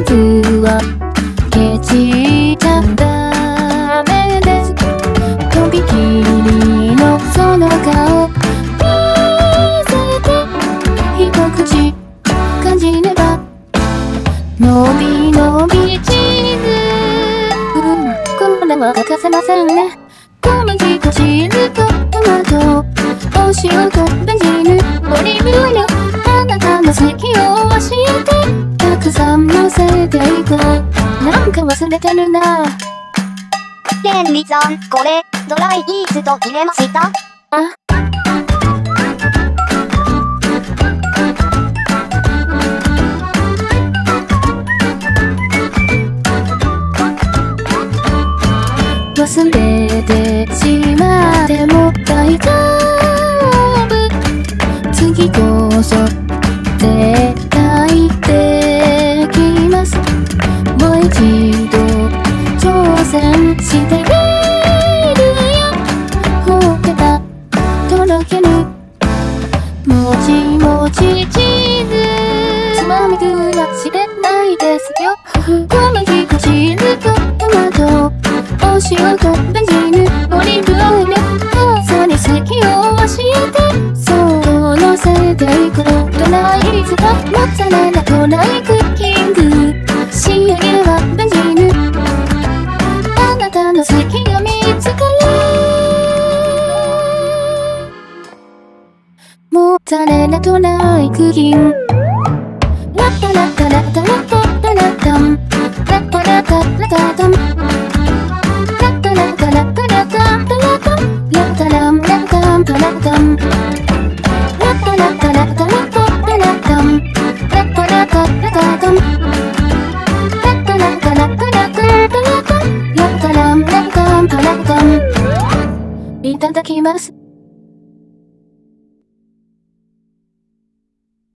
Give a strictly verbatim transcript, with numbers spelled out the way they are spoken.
つはケチじゃダメです。とびきりのその顔見せて一口感じればのびのびチーズ、うん、これは欠かせませんね。小麦とチーズとトマト、お塩とベンジーヌ、オリーブオイル、あなたの好きを教えて、たくさん乗せていこう。なんか忘れてるな。 レンリさん、これドライイースト入れました？ あ、忘れてしまっても大丈夫。次こそ絶対できます。もう一度挑戦してみるよ。ほっぺたとろけるもちもちチーズ、つまみ食いはしてないですよ。小麦とチーズとトマト、お塩とベンジーヌ、オリーブオイル、あそに好きを教えて、そう乗せていこう。ドライイースト、モッツァレラとライクッキング、仕上げはベンジーヌ、あなたの好きが見つかる。モッツァレラとライクキング、ラッタラッタラッタラッタラッタン、ラッタラッタラッタタン、ラッタラッタラッタラッタラッタン、ラッタランラッタンタラッタン、ラッタラッタラッタラッタラッタン、ラッタラッタラッタタン、ラッタラッタラッタラッタラッタン、ラッタランラッタンタラッタン。いただきます。